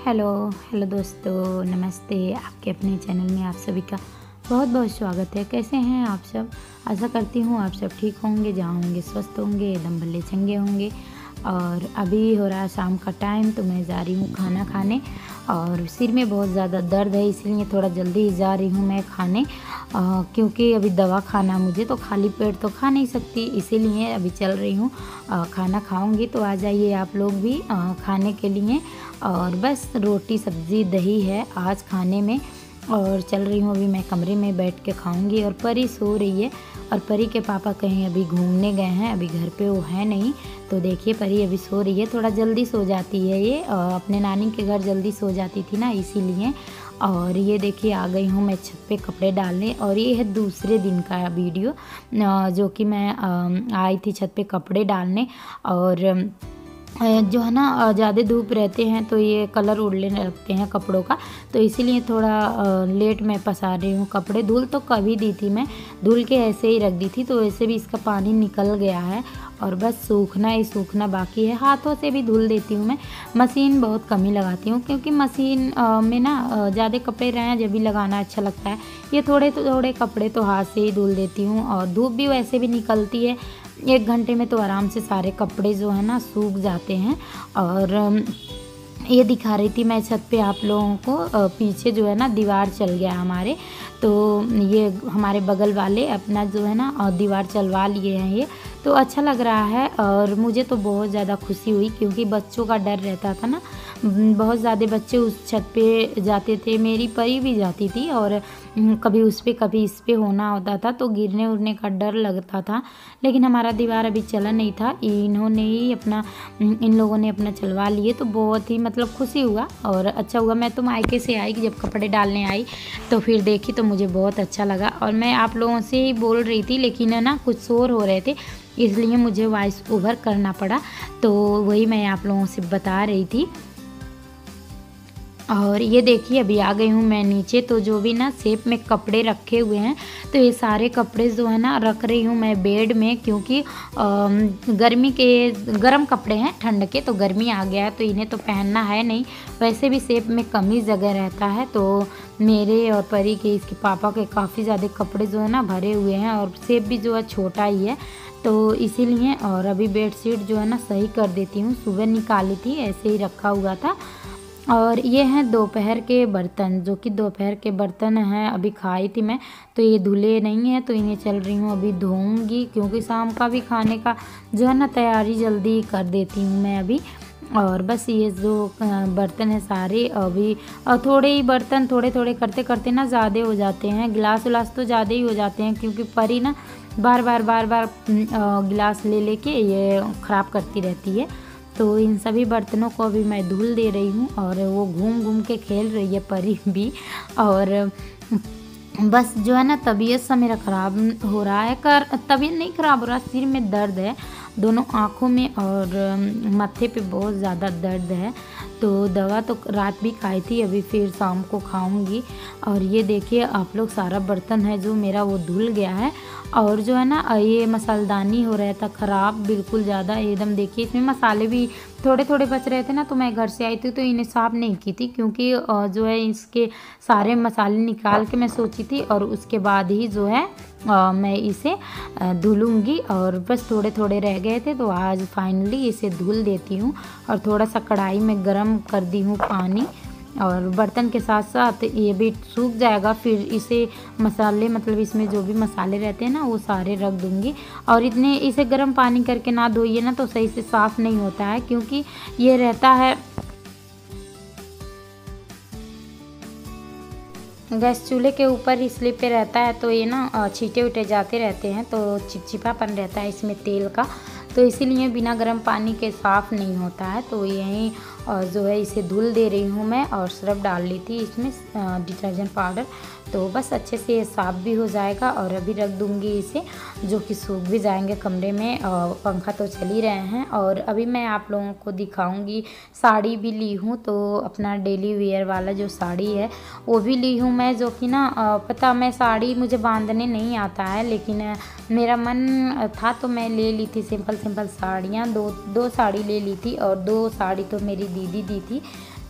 Hello hello दोस्तों, नमस्ते। आपके अपने चैनल में आप सभी का बहुत बहुत स्वागत है। कैसे हैं आप सब? आशा करती हूँ आप सब ठीक होंगे, जहाँ होंगे स्वस्थ होंगे, एकदम भले चंगे होंगे। और अभी हो रहा है शाम का टाइम, तो मैं जा रही हूँ खाना खाने। और सिर में बहुत ज़्यादा दर्द है, इसलिए थोड़ा जल्दी ही जा रही हूँ मैं खाने, क्योंकि अभी दवा खाना मुझे, तो खाली पेट तो खा नहीं सकती, इसीलिए अभी चल रही हूँ। खाना खाऊंगी तो आ जाइए आप लोग भी खाने के लिए। और बस रोटी सब्ज़ी दही है आज खाने में। और चल रही हूँ अभी मैं कमरे में बैठ के खाऊंगी। और परी सो रही है, और परी के पापा कहीं अभी घूमने गए हैं, अभी घर पे वो है नहीं। तो देखिए परी अभी सो रही है, थोड़ा जल्दी सो जाती है ये, अपने नानी के घर जल्दी सो जाती थी ना, इसीलिए। और ये देखिए आ गई हूँ मैं छत पे कपड़े डालने। और ये है दूसरे दिन का वीडियो, जो कि मैं आई थी छत पे कपड़े डालने। और जो है ना ज़्यादा धूप रहते हैं तो ये कलर उड़ने लगते हैं कपड़ों का, तो इसीलिए थोड़ा लेट मैं पसार रही हूँ कपड़े। धुल तो कभी दी थी मैं, धुल के ऐसे ही रख दी थी, तो वैसे भी इसका पानी निकल गया है। और बस सूखना ही सूखना बाकी है। हाथों से भी धुल देती हूँ मैं, मशीन बहुत कम ही लगाती हूँ, क्योंकि मशीन में ना ज़्यादा कपड़े रहें जब भी लगाना अच्छा लगता है। ये थोड़े थोड़े कपड़े तो हाथ से ही धुल देती हूँ। और धूप भी वैसे भी निकलती है, 1 घंटे में तो आराम से सारे कपड़े जो है ना सूख जाते हैं। और ये दिखा रही थी मैं छत पे आप लोगों को, पीछे जो है ना दीवार चल गया हमारे, तो ये हमारे बगल वाले अपना जो है ना दीवार चलवा लिए हैं ये, तो अच्छा लग रहा है। और मुझे तो बहुत ज़्यादा खुशी हुई, क्योंकि बच्चों का डर रहता था ना, बहुत ज़्यादा बच्चे उस छत पे जाते थे, मेरी परी भी जाती थी, और कभी उस पे कभी इस पे होना होता था, तो गिरने उड़ने का डर लगता था। लेकिन हमारा दीवार अभी चला नहीं था, इन्होंने ही अपना इन लोगों ने अपना चलवा लिए, तो बहुत ही मतलब खुशी हुआ और अच्छा हुआ। मैं तो मायके से आई, जब कपड़े डालने आई तो फिर देखी तो मुझे बहुत अच्छा लगा। और मैं आप लोगों से ही बोल रही थी, लेकिन है ना कुछ शोर हो रहे थे, इसलिए मुझे वॉइस ओवर करना पड़ा, तो वही मैं आप लोगों से बता रही थी। और ये देखिए अभी आ गई हूँ मैं नीचे, तो जो भी ना शेप में कपड़े रखे हुए हैं, तो ये सारे कपड़े जो है ना रख रही हूँ मैं बेड में, क्योंकि गर्मी के गर्म कपड़े हैं, ठंड के तो गर्मी आ गया है, तो इन्हें तो पहनना है नहीं। वैसे भी शेप में कम ही जगह रहता है, तो मेरे और परी के, इसके पापा के काफ़ी ज़्यादा कपड़े जो है ना भरे हुए हैं, और शेप भी जो है छोटा ही है, तो इसीलिए। और अभी बेडशीट जो है ना सही कर देती हूँ, सुबह निकाली थी, ऐसे ही रखा हुआ था। और ये हैं दोपहर के बर्तन, जो कि दोपहर के बर्तन हैं, अभी खाई थी मैं, तो ये धुले नहीं हैं, तो इन्हें चल रही हूँ अभी धोऊंगी, क्योंकि शाम का भी खाने का जो है ना तैयारी जल्दी कर देती हूँ मैं अभी। और बस ये जो बर्तन है सारे अभी, और थोड़े ही बर्तन थोड़े थोड़े करते करते ना ज़्यादा हो जाते हैं, गिलास उलास तो ज़्यादा ही हो जाते हैं, क्योंकि परी ना बार बार गिलास ले लेके ये ख़राब करती रहती है। तो इन सभी बर्तनों को अभी मैं धुल दे रही हूँ, और वो घूम घूम के खेल रही है परी भी। और बस जो है ना तबीयत सा मेरा ख़राब हो रहा है, तबीयत नहीं ख़राब हो रहा, सिर में दर्द है, दोनों आँखों में और माथे पे बहुत ज़्यादा दर्द है। तो दवा तो रात भी खाई थी, अभी फिर शाम को खाऊंगी। और ये देखिए आप लोग, सारा बर्तन है जो मेरा वो धुल गया है। और जो है ना ये मसालदानी हो रहा था ख़राब बिल्कुल ज़्यादा एकदम। देखिए इसमें मसाले भी थोड़े थोड़े बच रहे थे ना, तो मैं घर से आई थी तो इन्हें साफ़ नहीं की थी, क्योंकि जो है इसके सारे मसाले निकाल के मैं सोची थी, और उसके बाद ही जो है मैं इसे धुलूँगी। और बस थोड़े थोड़े रह गए थे, तो आज फाइनली इसे धुल देती हूँ। और थोड़ा सा कढ़ाई में गरम कर दी हूँ पानी, और बर्तन के साथ साथ ये भी सूख जाएगा, फिर इसे मसाले मतलब इसमें जो भी मसाले रहते हैं ना वो सारे रख दूँगी। और इसे गर्म पानी करके ना धोइए ना, तो सही से साफ़ नहीं होता है, क्योंकि ये रहता है गैस चूल्हे के ऊपर ही स्लिप पे रहता है, तो ये ना छींटे उटे जाते रहते हैं, तो चिपचिपापन रहता है इसमें तेल का, तो इसीलिए बिना गर्म पानी के साफ़ नहीं होता है। तो यही जो है इसे धुल दे रही हूँ मैं, और सर्फ डाल ली थी इसमें डिटर्जेंट पाउडर, तो बस अच्छे से साफ़ भी हो जाएगा। और अभी रख दूँगी इसे, जो कि सूख भी जाएंगे कमरे में, और पंखा तो चल ही रहे हैं। और अभी मैं आप लोगों को दिखाऊंगी, साड़ी भी ली हूँ, तो अपना डेली वेयर वाला जो साड़ी है वो भी ली हूँ मैं, जो कि ना पता मैं साड़ी मुझे बांधने नहीं आता है, लेकिन मेरा मन था तो मैं ले ली थी सिंपल सिंपल साड़ियाँ, दो साड़ी ले ली थी, और 2 साड़ी तो मेरी दीदी दी थी, तो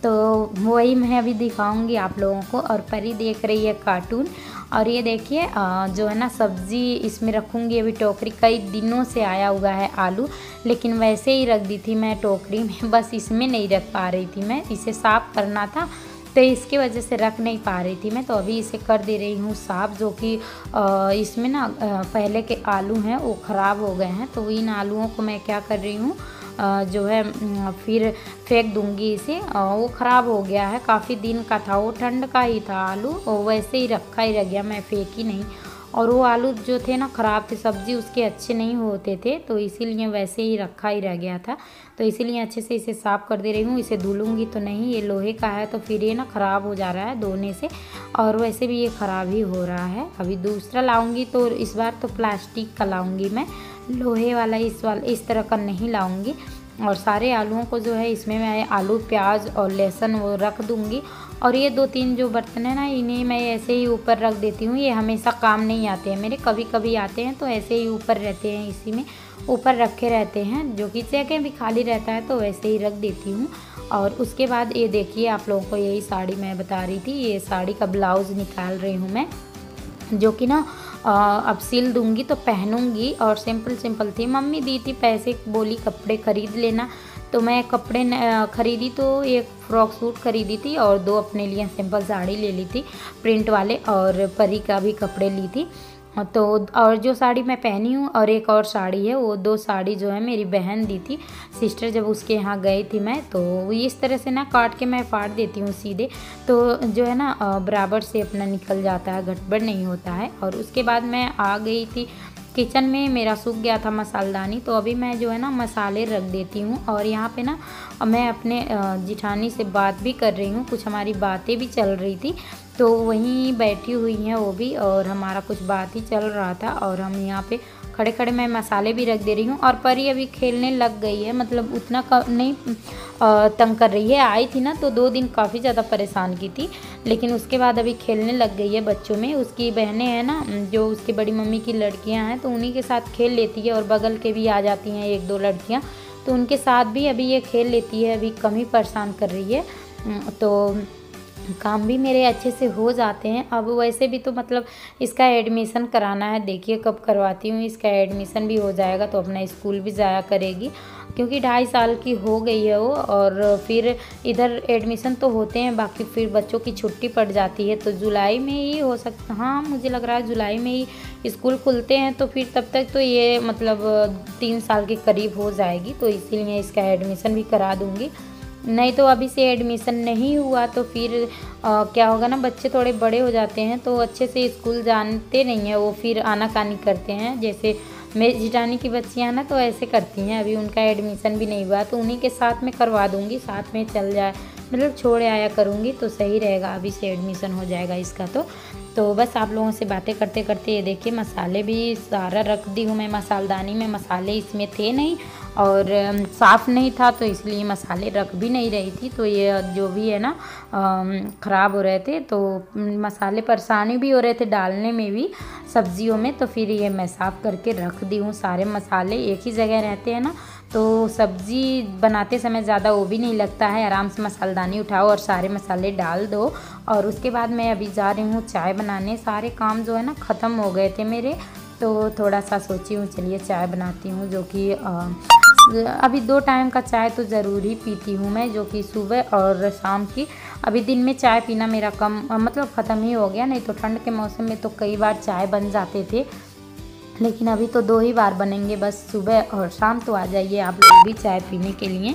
तो वही मैं अभी दिखाऊंगी आप लोगों को। और परी देख रही है कार्टून। और ये देखिए जो है ना सब्ज़ी इसमें रखूँगी अभी टोकरी, कई दिनों से आया हुआ है आलू, लेकिन वैसे ही रख दी थी मैं टोकरी में, बस इसमें नहीं रख पा रही थी मैं, इसे साफ़ करना था तो इसकी वजह से रख नहीं पा रही थी मैं। तो अभी इसे कर दे रही हूँ साफ़, जो कि इसमें ना पहले के आलू हैं वो ख़राब हो गए हैं, तो इन आलूओं को मैं क्या कर रही हूँ जो है फिर फेंक दूंगी इसे। वो ख़राब हो गया है, काफ़ी दिन का था, वो ठंड का ही था आलू, और वैसे ही रखा ही रह गया, मैं फेंकी नहीं। और वो आलू जो थे ना ख़राब थे, सब्ज़ी उसके अच्छे नहीं होते थे, तो इसीलिए वैसे ही रखा ही रह गया था। तो इसीलिए अच्छे से इसे साफ़ कर दे रही हूँ। इसे धुलूँगी तो नहीं, ये लोहे का है तो फिर ये ना ख़राब हो जा रहा है धोने से, और वैसे भी ये ख़राब ही हो रहा है। अभी दूसरा लाऊँगी तो इस बार तो प्लास्टिक का लाऊँगी मैं, लोहे वाला इस तरह का नहीं लाऊँगी। और सारे आलूओं को जो है इसमें मैं आलू प्याज और लहसुन वो रख दूँगी। और ये 2-3 जो बर्तन है ना, इन्हें मैं ऐसे ही ऊपर रख देती हूँ, ये हमेशा काम नहीं आते हैं मेरे, कभी कभी आते हैं तो ऐसे ही ऊपर रहते हैं, इसी में ऊपर रखे रहते हैं, जो कि जगह भी खाली रहता है तो वैसे ही रख देती हूँ। और उसके बाद ये देखिए आप लोगों को यही साड़ी मैं बता रही थी, ये साड़ी का ब्लाउज़ निकाल रही हूँ मैं, जो कि ना अब सिल दूंगी तो पहनूंगी। और सिंपल थी, मम्मी दी थी पैसे, बोली कपड़े खरीद लेना, तो मैं कपड़े खरीदी, तो एक फ्रॉक सूट खरीदी थी और 2 अपने लिए सिंपल साड़ी ले ली थी प्रिंट वाले, और परी का भी कपड़े ली थी। तो और जो साड़ी मैं पहनी हूँ और एक और साड़ी है, वो 2 साड़ी जो है मेरी बहन दी थी, सिस्टर, जब उसके यहाँ गई थी मैं, तो इस तरह से ना काट के मैं फाड़ देती हूँ सीधे, तो जो है ना बराबर से अपना निकल जाता है, गड़बड़ नहीं होता है। और उसके बाद मैं आ गई थी किचन में, मेरा सूख गया था मसालदानी, तो अभी मैं जो है ना मसाले रख देती हूँ। और यहाँ पे ना मैं अपने जिठानी से बात भी कर रही हूँ, कुछ हमारी बातें भी चल रही थी, तो वहीं बैठी हुई हैं वो भी, और हमारा कुछ बात ही चल रहा था, और हम यहाँ पे खड़े खड़े मैं मसाले भी रख दे रही हूँ। और परी अभी खेलने लग गई है, मतलब उतना नहीं तंग कर रही है। आई थी ना तो 2 दिन काफ़ी ज़्यादा परेशान की थी, लेकिन उसके बाद अभी खेलने लग गई है बच्चों में। उसकी बहनें हैं ना, जो उसकी बड़ी मम्मी की लड़कियाँ हैं, तो उन्हीं के साथ खेल लेती है, और बगल के भी आ जाती हैं 1-2 लड़कियाँ, तो उनके साथ भी अभी ये खेल लेती है, अभी कम ही परेशान कर रही है। तो काम भी मेरे अच्छे से हो जाते हैं। अब वैसे भी तो मतलब इसका एडमिशन कराना है, देखिए कब करवाती हूँ, इसका एडमिशन भी हो जाएगा तो अपना स्कूल भी जाया करेगी, क्योंकि 2.5 साल की हो गई है वो। और फिर इधर एडमिशन तो होते हैं, बाकी फिर बच्चों की छुट्टी पड़ जाती है, तो जुलाई में ही हो सकता, हाँ मुझे लग रहा है जुलाई में ही स्कूल खुलते हैं, तो फिर तब तक तो ये मतलब 3 साल के करीब हो जाएगी, तो इसीलिए इसका एडमिशन भी करा दूँगी। नहीं तो अभी से एडमिशन नहीं हुआ तो फिर क्या होगा ना, बच्चे थोड़े बड़े हो जाते हैं तो अच्छे से स्कूल जानते नहीं हैं, वो फिर आनाकानी करते हैं। जैसे मेरी जिठानी की बच्चियाँ ना तो ऐसे करती हैं, अभी उनका एडमिशन भी नहीं हुआ तो उन्हीं के साथ में करवा दूँगी, साथ में चल जाए, मतलब छोड़ आया करूँगी तो सही रहेगा, अभी से एडमिशन हो जाएगा इसका। तो बस आप लोगों से बातें करते करते ये देखिए मसाले भी सारा रख दी हूँ मैं मसालदानी में, मसाले इसमें थे नहीं और साफ़ नहीं था, तो इसलिए मसाले रख भी नहीं रही थी, तो ये जो भी है ना ख़राब हो रहे थे, तो मसाले परेशानी भी हो रहे थे डालने में भी सब्जियों में, तो फिर ये मैं साफ़ करके रख दी हूँ। सारे मसाले एक ही जगह रहते हैं ना, तो सब्ज़ी बनाते समय ज़्यादा वो भी नहीं लगता है, आराम से मसालदानी उठाओ और सारे मसाले डाल दो। और उसके बाद मैं अभी जा रही हूँ चाय बनाने, सारे काम जो है ना ख़त्म हो गए थे मेरे, तो थोड़ा सा सोची हूँ चलिए चाय बनाती हूँ, जो कि अभी 2 टाइम का चाय तो ज़रूर ही पीती हूँ मैं, जो कि सुबह और शाम की। अभी दिन में चाय पीना मेरा कम मतलब ख़त्म ही हो गया, नहीं तो ठंड के मौसम में तो कई बार चाय बन जाते थे, लेकिन अभी तो 2 ही बार बनेंगे बस, सुबह और शाम। तो आ जाइए आप लोग भी चाय पीने के लिए।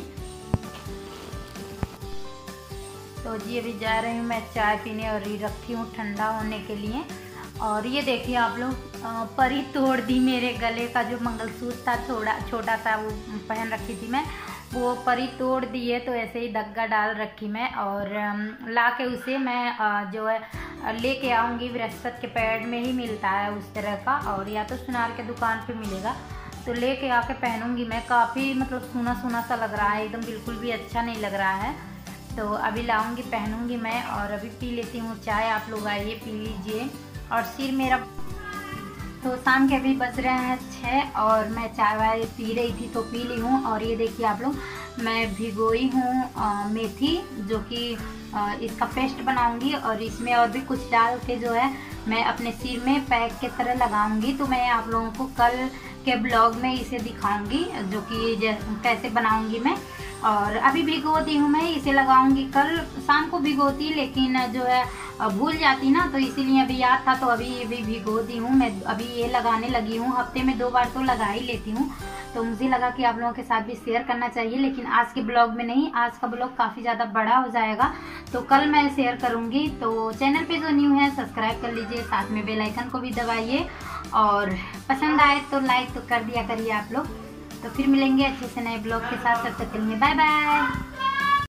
तो जी अभी जा रही हूँ मैं चाय पीने और रखी हूँ ठंडा होने के लिए। और ये देखिए आप लोग, परी तोड़ दी मेरे गले का जो मंगलसूत्र था, छोटा सा वो पहन रखी थी मैं, वो परी तोड़ दी है, तो ऐसे ही धग्गा डाल रखी मैं। और ला के उसे मैं जो है लेके आऊँगी, बृहस्पति के पैड में ही मिलता है उस तरह का, और या तो सुनार के दुकान पे मिलेगा, तो लेके आके पहनूंगी मैं। काफ़ी मतलब सूना सूना सा लग रहा है, एकदम बिल्कुल भी अच्छा नहीं लग रहा है, तो अभी लाऊंगी पहनूंगी मैं। और अभी पी लेती हूँ चाय, आप लोग आइए पी लीजिए। और सिर मेरा, तो शाम के अभी बज रहे हैं 6 और मैं चाय वाय पी रही थी तो पी ली हूँ। और ये देखिए आप लोग, मैं भिगोई हूँ मेथी, जो कि इसका पेस्ट बनाऊंगी और इसमें और भी कुछ डाल के जो है मैं अपने सिर में पैक के तरह लगाऊंगी। तो मैं आप लोगों को कल के ब्लॉग में इसे दिखाऊंगी, जो कि कैसे बनाऊंगी मैं। और अभी भिगो दी हूँ मैं, इसे लगाऊंगी कल शाम को भिगोती, लेकिन जो है भूल जाती ना, तो इसीलिए अभी याद था तो अभी भिगो दी हूँ मैं। अभी ये लगाने लगी हूँ, हफ्ते में 2 बार तो लगा ही लेती हूँ। तो मुझे लगा कि आप लोगों के साथ भी शेयर करना चाहिए, लेकिन आज के ब्लॉग में नहीं, आज का ब्लॉग काफ़ी ज़्यादा बड़ा हो जाएगा, तो कल मैं शेयर करूँगी। तो चैनल पे जो न्यू है सब्सक्राइब कर लीजिए, साथ में बेल आइकन को भी दबाइए, और पसंद आए तो लाइक तो कर दिया करिए आप लोग। तो फिर मिलेंगे अच्छे से नए ब्लॉग के साथ, तब तक के लिए बाय बाय।